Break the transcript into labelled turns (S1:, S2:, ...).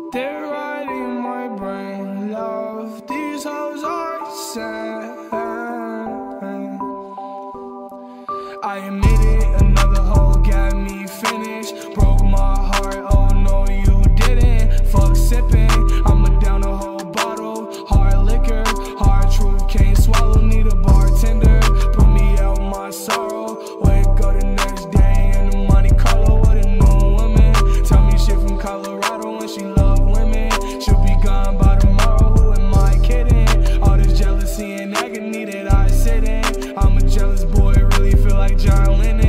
S1: They're riding my brain, love. These hoes are sad. I admit it, another hoe got me finished. Broke my heart, oh no you didn't. Fuck sipping, I'ma down a whole bottle. Hard liquor, hard truth, can't swallow. Need a bartender, put me out my sorrow. Wake up the next day in the Monte Carlo with a new woman. Tell me shit from Colorado and she love women. She'll be gone by tomorrow, who am I kidding? All this jealousy and agony that I sit in. I'm a jealous boy, really feel like John Lennon.